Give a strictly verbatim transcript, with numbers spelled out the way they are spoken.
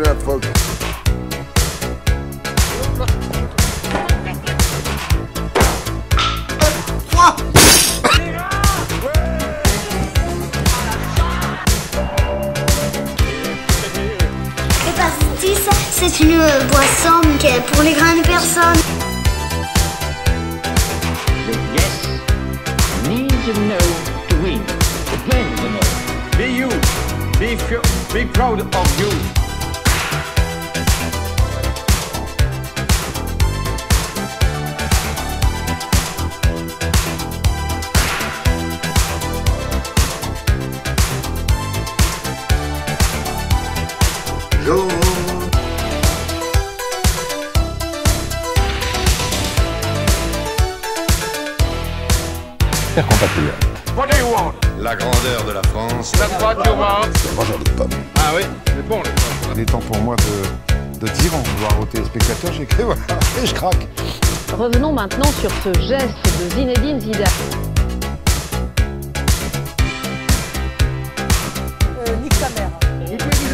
la phoque. Le pastis, c'est une boisson qui est pour les grandes personnes. Yes, need to know to win. Win to know. Be you. Be, be proud of you. Jaune. Chers compatriotes, What do you want? La grandeur de la France. That's what you want. Moi j'en ai pas. Ah oui, c'est bon les pommes. Il est temps pour moi de, de dire au revoir aux téléspectateurs, j'ai écrit voilà, et je craque. Revenons maintenant sur ce geste de Zinedine Zidane. Euh, nique ta mère. Vous pouvez